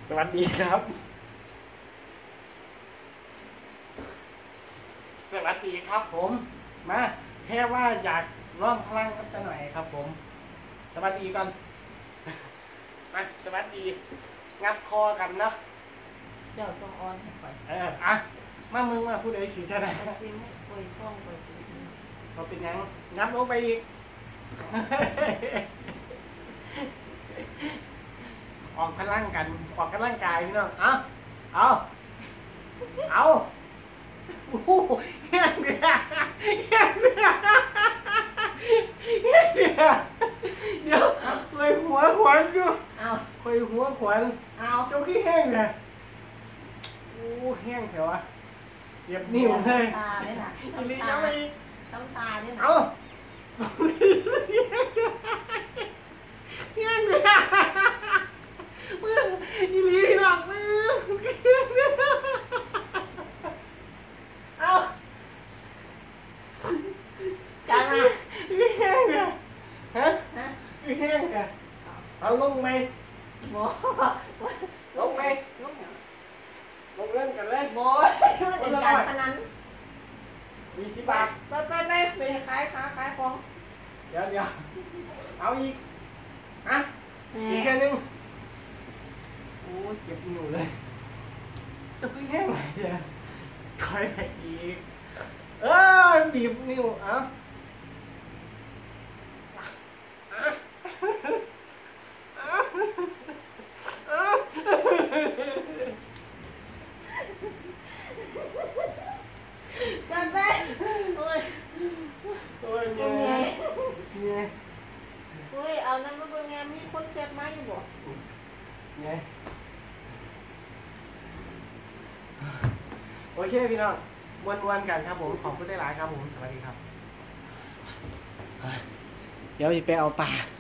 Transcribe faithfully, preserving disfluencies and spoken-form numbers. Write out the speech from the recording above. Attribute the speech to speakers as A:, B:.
A: สวัสดีครับสวัสดีครับผมมาแค่ว่าอยากร้องพลังกันหน่อยครับผมสวัสดีก่อนมาสวัสดีงับคอกันเนาะ
B: เจ้าต้องอ้อนให้ก่อน
A: เอออ่ะมามึงมาผู้ใดสีชนะ
B: จริงไม่คุยช่องคุยจริง
A: เราเป็นยังงับลงไปอีกออกพลังกันออกกำลังกายพี่น้องเอาเอาเอาโอ้โหแห้งเดือดแห้งเดือดแห้งเดือดเดี๋ยวเคยหัวขวัญอยู่
B: เอา
A: เคยหัวขวัญ
B: เอา
A: เจ้าขี้แห้งเลยโอ้แห้งแถวอะเจ็บนิ้วเลย
B: ตาเนี่ยนะ
A: อีลียังไม่
B: ต้องตาเนี่ยนะ
A: เอาแห้งเลยมืออีลีหลอกมือ
B: เอาจังอ่ะ
A: แห้งอะฮะ
B: ฮะ
A: แห้งอะเอาลงไหม
B: โม
A: ลงไหม
B: ลง
A: ลงเล่นกันเลย
B: โมมันเป็นการพนัน
A: มีสิบบาท
B: ไปไปไปไปขายขาขายของ
A: เดี๋ยวเดี๋ยวเอาอีกฮะอีกแค่นึงโอ้เจ็บนิ้วเลยจะพึ่งแห้งไหนเนี่ยถอยไปอีกเออบีบนิ้วอ่ะ
B: กันไปโอ้ย
A: โอ้ยเนี่ยเนี่ย
B: โอ้ยเอานั่นมาเป็นไงมีคนเช็ดมาอยู่บ่
A: เนี่ยโอเคพี่น้องวนๆกันครับผมขอบคุณได้หลายครับผมสวัสดีครับเดี๋ยวไปเอาปลา